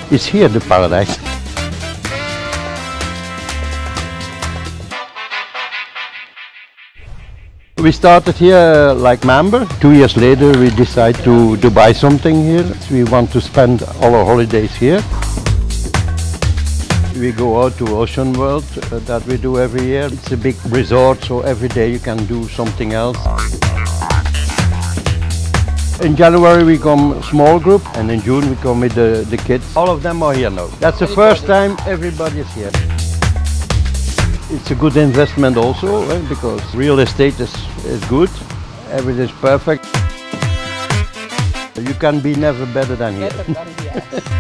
It's here, the paradise. We started here like member. 2 years later we decided to buy something here. We want to spend all our holidays here. We go out to Ocean World that we do every year. It's a big resort, so every day you can do something else. In January we come a small group, and in June we come with the kids. All of them are here now. That's the first time everybody is here. It's a good investment also, because real estate is good, everything is perfect. You can be never better than here.